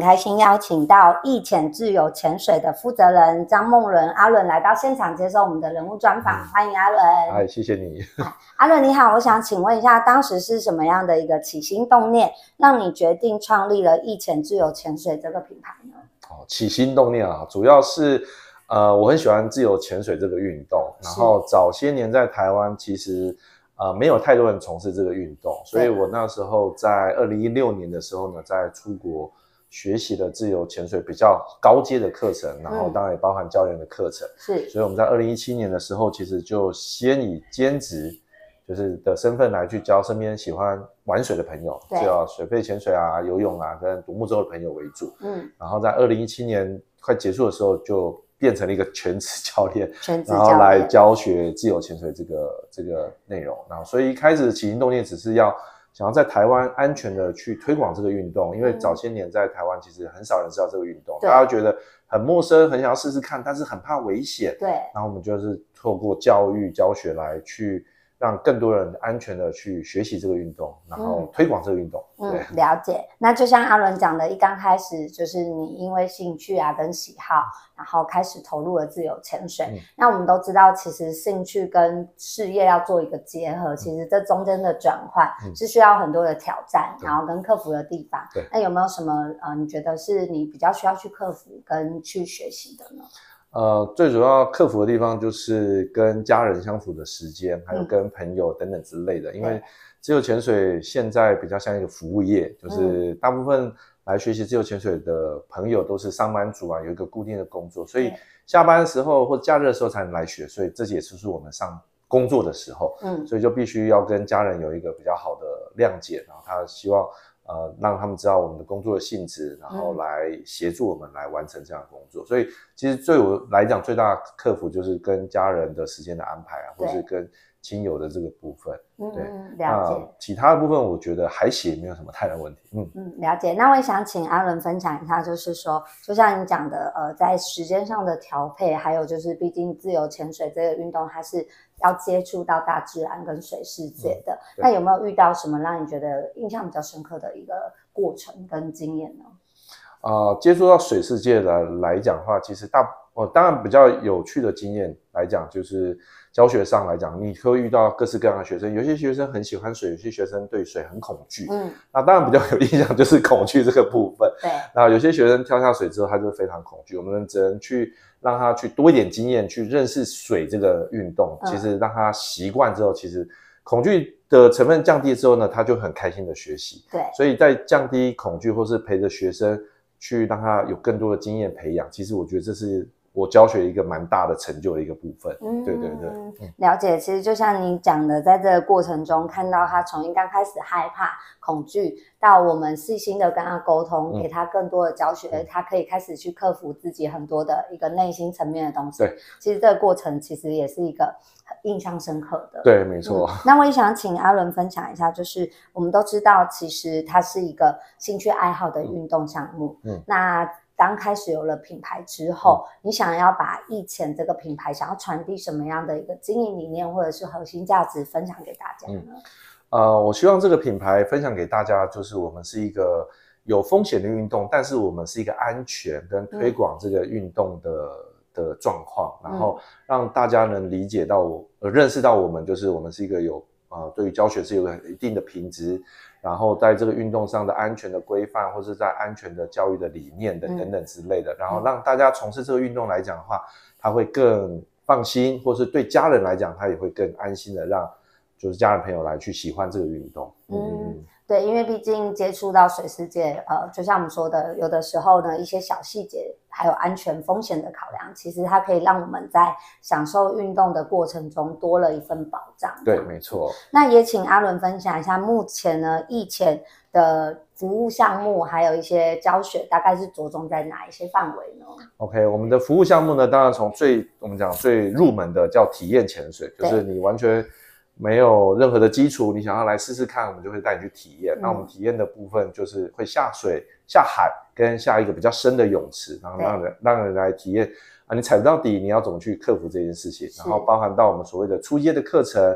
开心邀请到易潜自由潜水的负责人张梦伦阿伦来到现场接受我们的人物专访，欢迎阿伦。 嗨，谢谢你。 阿伦你好，我想请问一下，当时是什么样的一个起心动念，让你决定创立了易潜自由潜水这个品牌呢？ 起心动念啊，主要是我很喜欢自由潜水这个运动，然后早些年在台湾其实没有太多人从事这个运动，所以我那时候在2016年的时候呢，在出国学习了自由潜水比较高阶的课程，然后当然也包含教练的课程。是，所以我们在2017年的时候，其实就先以兼职就是的身份来去教身边喜欢玩水的朋友，就要水肺潜水啊、游泳啊跟独木舟的朋友为主。然后在2017年快结束的时候，就变成了一个全职教练，然后来教学自由潜水这个内容。然后所以一开始起心动念只是想要在台湾安全的去推广这个运动，因为早些年在台湾其实很少人知道这个运动，大家觉得很陌生，很想要试试看，但是很怕危险。对，然后我们就是透过教育教学来去让更多人安全的去学习这个运动，然后推广这个运动。 了解。那就像阿伦讲的，一刚开始就是你因为兴趣啊跟喜好，然后开始投入了自由潜水。那我们都知道，其实兴趣跟事业要做一个结合，其实这中间的转换是需要很多的挑战，然后跟克服的地方。那有没有什么你觉得是你比较需要去克服跟去学习的呢？ 最主要克服的地方就是跟家人相处的时间，还有跟朋友等等之类的。因为自由潜水现在比较像一个服务业，就是大部分来学习自由潜水的朋友都是上班族啊，有一个固定的工作，所以下班的时候或假日的时候才能来学，所以这也是我们上工作的时候，所以就必须要跟家人有一个比较好的谅解，然后他希望让他们知道我们的工作的性质，然后来协助我们来完成这样的工作。所以其实对我来讲，最大的克服就是跟家人的时间的安排啊，或是跟亲友的这个部分。对， 了解。 其他的部分我觉得还行，没有什么太大问题。 了解。那我也想请阿伦分享一下，就是说，就像你讲的，在时间上的调配，还有就是，毕竟自由潜水这个运动，它是要接触到大自然跟水世界的。那有没有遇到什么让你觉得印象比较深刻的一个过程跟经验呢？ 接触到水世界来讲的话，其实当然比较有趣的经验来讲，就是教学上来讲，你会遇到各式各样的学生，有些学生很喜欢水，有些学生对水很恐惧。那当然比较有印象就是恐惧这个部分。对，那有些学生跳下水之后，他就非常恐惧，我们只能去让他去多一点经验，去认识水这个运动。其实让他习惯之后，其实恐惧的成分降低之后呢，他就很开心的学习。对，所以在降低恐惧或是陪着学生去让他有更多的经验培养，其实我觉得这是我教学一个蛮大的成就的一个部分。对。 了解。其实就像你讲的，在这个过程中看到他从一刚开始害怕恐惧，到我们细心的跟他沟通，给他更多的教学，他可以开始去克服自己很多的一个内心层面的东西。对，其实这个过程其实也是一个印象深刻的。 对，没错。 那我也想请阿伦分享一下，就是我们都知道，其实它是一个兴趣爱好的运动项目。那刚开始有了品牌之后，你想要把易潜这个品牌想要传递什么样的一个经营理念或者是核心价值分享给大家呢？ 我希望这个品牌分享给大家，就是我们是一个有风险的运动，但是我们是一个安全跟推广这个运动的状况，然后让大家能理解到认识到我们就是我们是一个有对于教学是有一定的品质，然后在这个运动上的安全的规范，或是在安全的教育的理念等等之类的，然后让大家从事这个运动来讲的话，他会更放心，或是对家人来讲，他也会更安心的让就是家人朋友来去喜欢这个运动。 对，因为毕竟接触到水世界，就像我们说的，有的时候呢，一些小细节还有安全风险的考量，其实它可以让我们在享受运动的过程中多了一份保障。 对，没错。 那也请阿伦分享一下，目前呢，易潜的服务项目还有一些教学，大概是着重在哪一些范围呢 ？OK， 我们的服务项目呢，当然从我们讲最入门的叫体验潜水，就是你完全没有任何的基础，你想要来试试看，我们就会带你去体验。那我们体验的部分就是会下水、下海，跟下一个比较深的泳池，然后让人来体验你踩不到底，你要怎么去克服这件事情。然后包含到我们所谓的初阶的课程，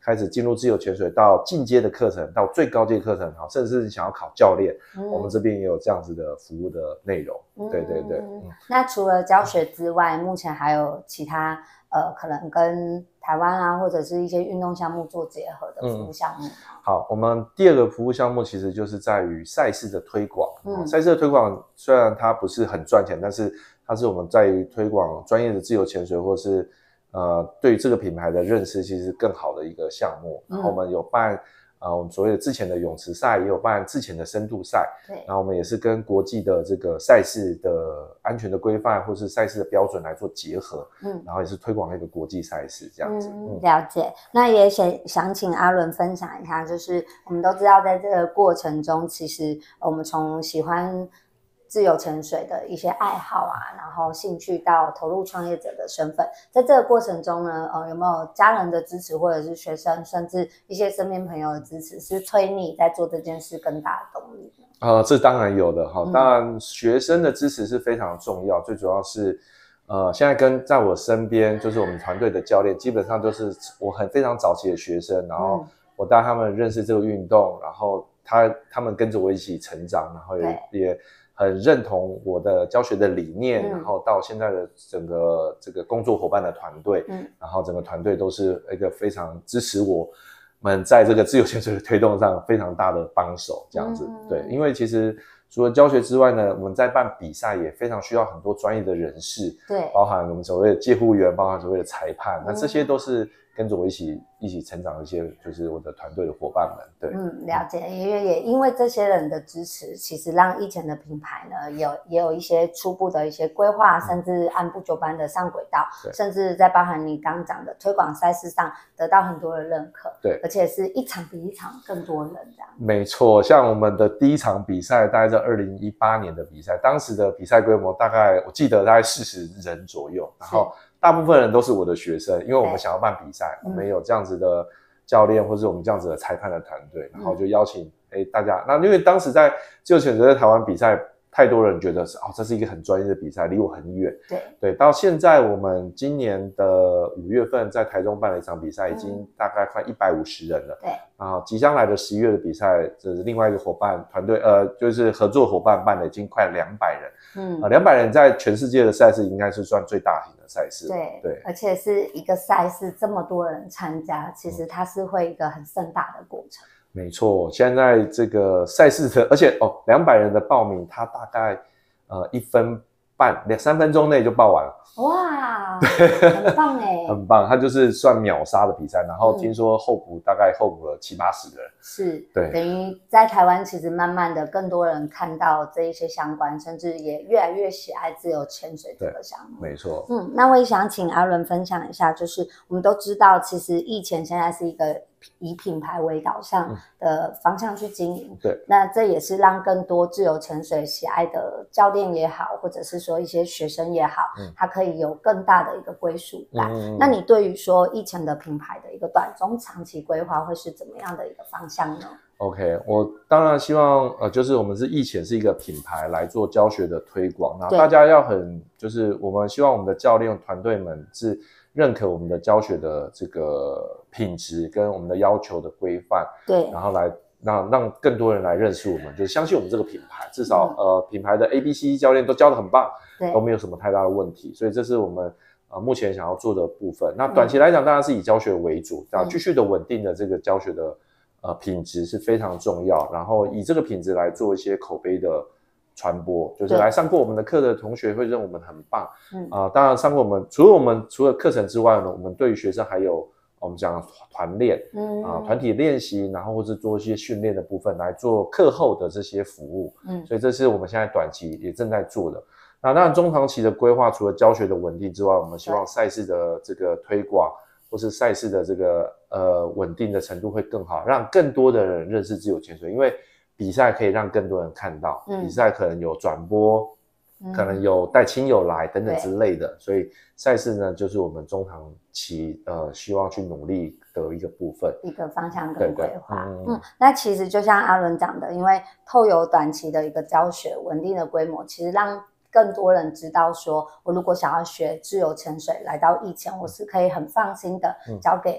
开始进入自由潜水到进阶的课程，到最高阶课程，甚至是想要考教练，我们这边也有这样子的服务的内容。对对对。 那除了教学之外，目前还有其他可能跟台湾啊或者是一些运动项目做结合的服务项目吗？ 好，我们第二个服务项目其实就是在于赛事的推广。赛事的推广虽然它不是很赚钱，但是它是我们在于推广专业的自由潜水，或是对于这个品牌的认识，其实更好的一个项目。然后我们有办我们所谓的自潜的泳池赛，也有办自潜的深度赛。对，然后我们也是跟国际的这个赛事的安全的规范或是赛事的标准来做结合。然后也是推广那个国际赛事这样子。 了解。那也想请阿伦分享一下，就是我们都知道在这个过程中，其实我们从喜欢自由潜水的一些爱好啊，然后兴趣到投入创业者的身份，在这个过程中呢，有没有家人的支持，或者是学生，甚至一些身边朋友的支持，是推你在做这件事更大的动力呢？ 这当然有的哈。当然学生的支持是非常重要，最主要是现在在我身边就是我们团队的教练，基本上都是我非常早期的学生，然后我带他们认识这个运动，然后他们跟着我一起成长，然后也很认同我的教学的理念，然后到现在的整个这个工作伙伴的团队，然后整个团队都是一个非常支持我们在这个自由潜水的推动上非常大的帮手，这样子。对，因为其实除了教学之外呢，我们在办比赛也非常需要很多专业的人士，对，包含我们所谓的介护员，包含所谓的裁判，那这些都是跟着我一起成长的一些，就是我的团队的伙伴们。对， 了解。也因为这些人的支持，其实让易潜的品牌呢，也有一些初步的一些规划，甚至按部就班的上轨道，甚至在包含你刚讲的推广赛事上得到很多的认可。对，而且是一场比一场更多人这样。 没错，像我们的第一场比赛，大概在2018年的比赛，当时的比赛规模我记得大概40人左右，然后大部分人都是我的学生，因为我们想要办比赛，我们有这样子的教练或是我们这样子的裁判的团队，然后就邀请大家。那因为当时在自由潜水在台湾比赛，太多人觉得这是一个很专业的比赛，离我很远。对，到现在我们今年的5月份在台中办了一场比赛，已经大概快150人了。对，然后即将来的11月的比赛，这是另外一个伙伴团队，就是合作伙伴办的，已经快200人。200人在全世界的赛事应该是算最大型的赛事。 对，而且是一个赛事这么多人参加，其实它是会一个很盛大的过程。 没错，现在这个赛事的，而且200人的报名，它大概1分半3分钟内就报完了。 哇，很棒耶。 很棒，它就是算秒杀的比赛，然后听说大概候补了70-80人。 是，对，等于在台湾其实慢慢的更多人看到这一些相关，甚至也越来越喜爱自由潜水这个项目。 没错。 那我也想请阿伦分享一下，就是我们都知道，其实易潜现在是一个以品牌为导向的方向去经营。对，那这也是让更多自由潜水喜爱的教练也好，或者是说一些学生也好，他可以有更大的一个归属感。那你对于说易潜的品牌的一个短中长期规划会是怎么样的一个方向呢？ OK， 我当然希望就是我们是易潜是一个品牌来做教学的推广，那大家要就是我们希望我们的教练团队们是认可我们的教学的这个品质跟我们的要求的规范，对，然后来让更多人来认识我们，就是相信我们这个品牌，至少品牌的 ABC 教练都教得很棒，都没有什么太大的问题，所以这是我们目前想要做的部分。那短期来讲当然是以教学为主，继续的稳定的这个教学的品质是非常重要，然后以这个品质来做一些口碑的传播，就是来上过我们的课的同学会认我们很棒。当然上过除了课程之外呢，我们对于学生还有我们讲团练，团体练习，然后或是做一些训练的部分来做课后的这些服务。所以这是我们现在短期也正在做的。那当然中长期的规划，除了教学的稳定之外，我们希望赛事的这个推广或是赛事的这个稳定的程度会更好，让更多的人认识自由潜水，因为比赛可以让更多人看到，比赛可能有转播，可能有带亲友来等等之类的，所以赛事呢就是我们中长期希望去努力的一个部分， 一个方向跟规划。那其实就像阿伦讲的，因为透有短期的一个教学稳定的规模，其实让更多人知道说，我如果想要学自由潜水，来到易潜，我是可以很放心的交给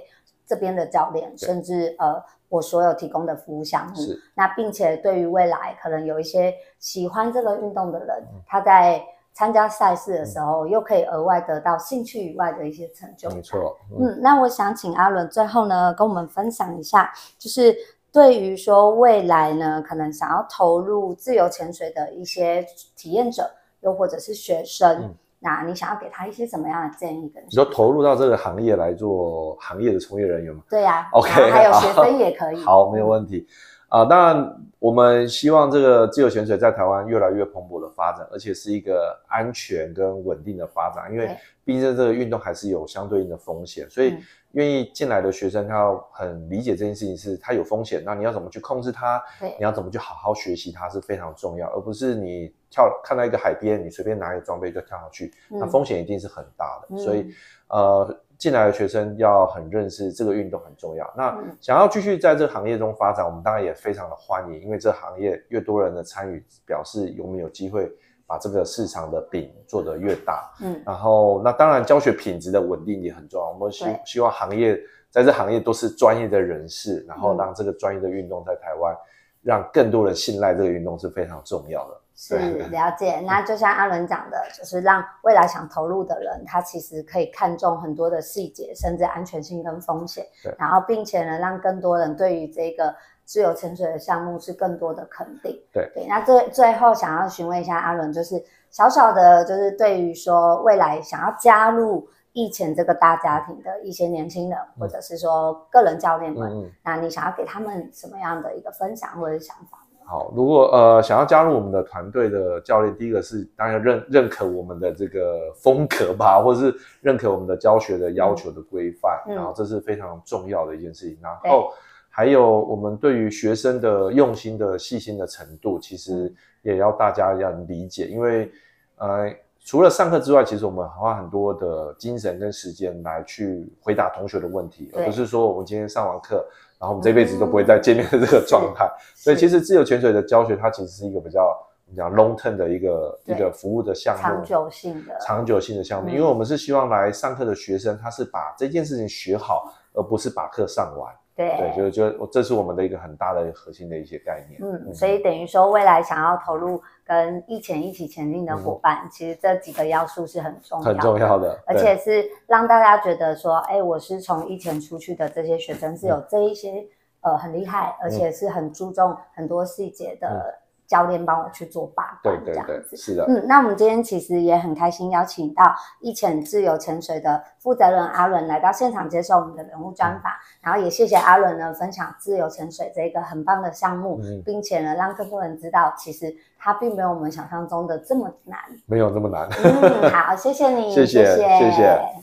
这边的教练，甚至我所有提供的服务项目。那并且对于未来可能有一些喜欢这个运动的人，他在参加赛事的时候，又可以额外得到兴趣以外的一些成就感。 没错。 那我想请阿伦最后呢，跟我们分享一下，就是对于说未来呢，可能想要投入自由潜水的一些体验者，又或者是学生，那你想要给他一些什么样的建议跟？ 你说投入到这个行业来做行业的从业人员吗？ 对呀。 OK， 还有学生也可以。 好，没有问题。当然我们希望这个自由潜水在台湾越来越蓬勃的发展，而且是一个安全跟稳定的发展，因为毕竟这个运动还是有相对应的风险，所以愿意进来的学生他要很理解这件事情是它有风险，那你要怎么去控制它，你要怎么去好好学习它是非常重要，而不是你看到一个海边你随便拿一个装备就跳下去，那风险一定是很大的。所以进来的学生要很认识这个运动很重要。那想要继续在这个行业中发展，我们当然也非常的欢迎，因为这行业越多人的参与，表示我们有机会把这个市场的饼做得越大。然后那当然教学品质的稳定也很重要，我们希望在这行业都是专业的人士，然后让这个专业的运动在台湾让更多人信赖这个运动是非常重要的。 是，了解。那就像阿伦讲的，就是让未来想投入的人，他其实可以看重很多的细节，甚至安全性跟风险，然后并且呢，让更多人对于这个自由潜水的项目是更多的肯定。对，那最后想要询问一下阿伦，就是小小的，就是对于说未来想要加入易潜这个大家庭的一些年轻人，或者是说个人教练们，那你想要给他们什么样的一个分享或者想法？ 好，如果想要加入我们的团队的教练，第一个是当然认可我们的这个风格吧，或者是认可我们的教学的要求的规范，然后这是非常重要的一件事情。然后还有我们对于学生的用心的细心的程度，其实也要大家要理解，因为除了上课之外，其实我们花很多的精神跟时间来去回答同学的问题，而不是说我们今天上完课然后我们这辈子都不会再见面的这个状态。所以其实自由潜水的教学它其实是一个比较long term 的一个服务的项目，长久性的项目，因为我们是希望来上课的学生他是把这件事情学好，而不是把课上完。对，就这是我们的一个很大的核心的一些概念。 所以等于说未来想要投入跟易潜一起前进的伙伴，其实这几个要素是很重要的，而且是让大家觉得说，我是从易潜出去的这些学生是有这一些很厉害，而且是很注重很多细节的教练帮我去做把关，这样子。 是的。 那我们今天其实也很开心邀请到易潜自由潜水的负责人阿伦来到现场接受我们的人物专访，然后也谢谢阿伦呢分享自由潜水这个很棒的项目，并且呢让更多人知道其实它并没有我们想象中的这么难， 没有这么难。 好，谢谢你， 谢谢。